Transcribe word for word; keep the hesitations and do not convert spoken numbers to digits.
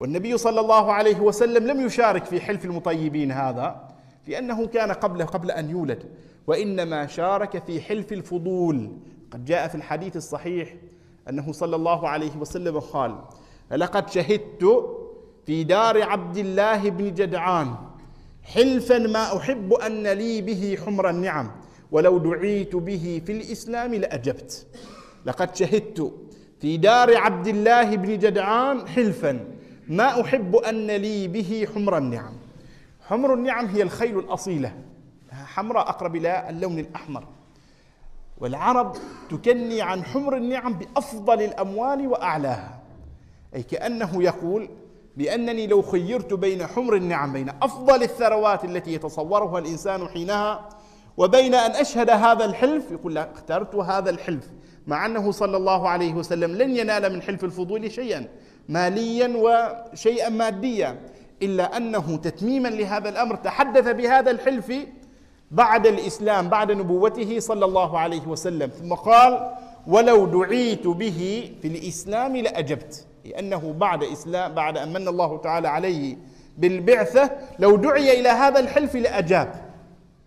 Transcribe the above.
والنبي صلى الله عليه وسلم لم يشارك في حلف المطيبين هذا لأنه كان قبل قبل أن يولد، وإنما شارك في حلف الفضول. قد جاء في الحديث الصحيح أنه صلى الله عليه وسلم قال: لقد شهدت في دار عبد الله بن جدعان حلفا ما أحب أن لي به حمر النعم، ولو دعيت به في الإسلام لأجبت. لقد شهدت في دار عبد الله بن جدعان حلفا ما أحب أن لي به حمر النعم. حمر النعم هي الخيل الأصيلة، حمراء أقرب إلى اللون الأحمر، والعرب تكني عن حمر النعم بأفضل الأموال وأعلاها، أي كأنه يقول بأنني لو خيرت بين حمر النعم، بين أفضل الثروات التي يتصورها الإنسان حينها، وبين أن أشهد هذا الحلف، يقول لا، اخترت هذا الحلف، مع أنه صلى الله عليه وسلم لن ينال من حلف الفضول شيئا ماليا وشيئا ماديا، إلا أنه تتميما لهذا الأمر تحدث بهذا الحلف بعد الإسلام، بعد نبوته صلى الله عليه وسلم، ثم قال: ولو دعيت به في الإسلام لأجبت، لأنه بعد إسلام، بعد أن من الله تعالى عليه بالبعثة، لو دعي إلى هذا الحلف لأجاب.